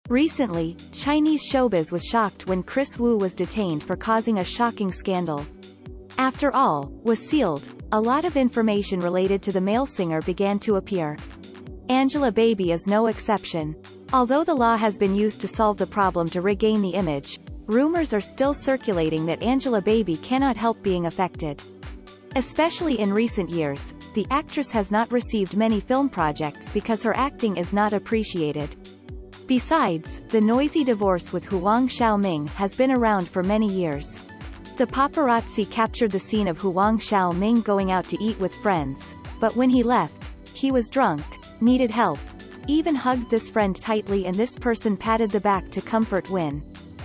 Recently, Chinese showbiz was shocked when Kris Wu was detained for causing a shocking scandal. After all was sealed, a lot of information related to the male singer began to appear. Angelababy is no exception. Although the law has been used to solve the problem to regain the image, rumors are still circulating that Angelababy cannot help being affected. Especially in recent years, the actress has not received many film projects because her acting is not appreciated. Besides, the noisy divorce with Huang Xiaoming has been around for many years. The paparazzi captured the scene of Huang Xiaoming going out to eat with friends, but when he left, he was drunk, needed help, even hugged this friend tightly, and this person patted the back to comfort Win.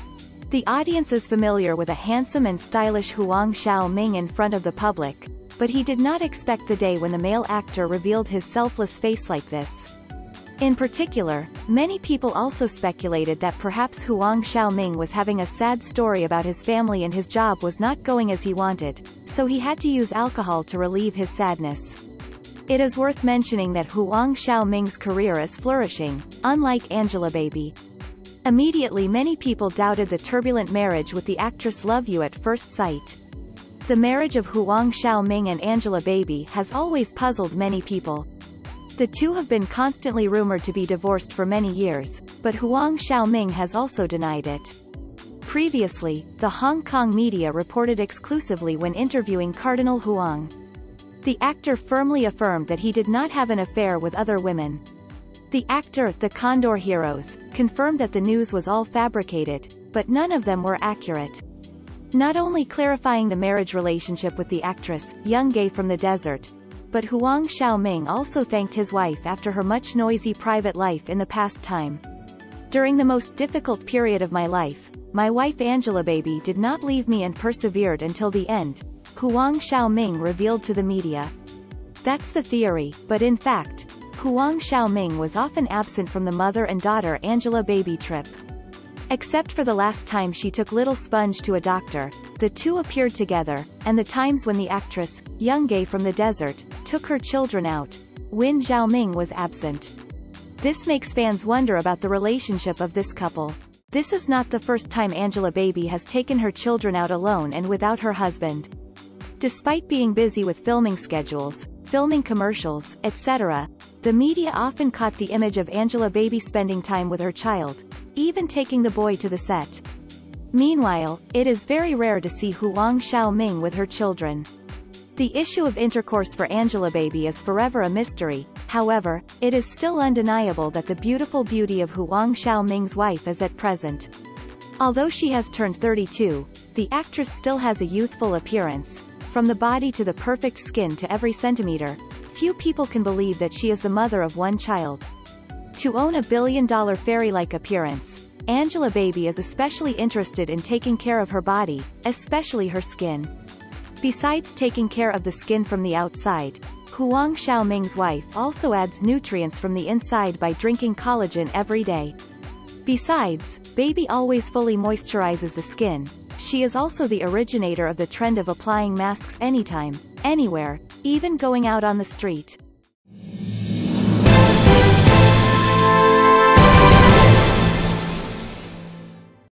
The audience is familiar with a handsome and stylish Huang Xiaoming in front of the public, but he did not expect the day when the male actor revealed his selfless face like this. In particular, many people also speculated that perhaps Huang Xiaoming was having a sad story about his family and his job was not going as he wanted, so he had to use alcohol to relieve his sadness. It is worth mentioning that Huang Xiaoming's career is flourishing, unlike Angelababy. Immediately many people doubted the turbulent marriage with the actress love you at first sight. The marriage of Huang Xiaoming and Angelababy has always puzzled many people. The two have been constantly rumored to be divorced for many years, but Huang Xiaoming has also denied it. Previously, the Hong Kong media reported exclusively when interviewing Cardinal Huang. The actor firmly affirmed that he did not have an affair with other women. The actor, the Condor Heroes, confirmed that the news was all fabricated, but none of them were accurate. Not only clarifying the marriage relationship with the actress, Young Gay from the Desert, but Huang Xiaoming also thanked his wife after her much noisy private life in the past time. During the most difficult period of my life, my wife Angelababy did not leave me and persevered until the end, Huang Xiaoming revealed to the media. That's the theory, but in fact, Huang Xiaoming was often absent from the mother and daughter Angelababy trip. Except for the last time she took Little Sponge to a doctor, the two appeared together, and the times when the actress, Young Gay from the Desert, took her children out, Win Xiaoming was absent. This makes fans wonder about the relationship of this couple. This is not the first time Angelababy has taken her children out alone and without her husband. Despite being busy with filming schedules, filming commercials, etc., the media often caught the image of Angelababy spending time with her child, even taking the boy to the set. Meanwhile, it is very rare to see Huang Xiaoming with her children. The issue of intercourse for Angelababy is forever a mystery. However, it is still undeniable that the beautiful beauty of Huang Xiaoming's wife is at present. Although she has turned 32, the actress still has a youthful appearance. From the body to the perfect skin to every centimeter, few people can believe that she is the mother of one child. To own a billion-dollar fairy-like appearance, Angelababy is especially interested in taking care of her body, especially her skin. Besides taking care of the skin from the outside, Huang Xiaoming's wife also adds nutrients from the inside by drinking collagen every day. Besides, Baby always fully moisturizes the skin. She is also the originator of the trend of applying masks anytime, anywhere, even going out on the street.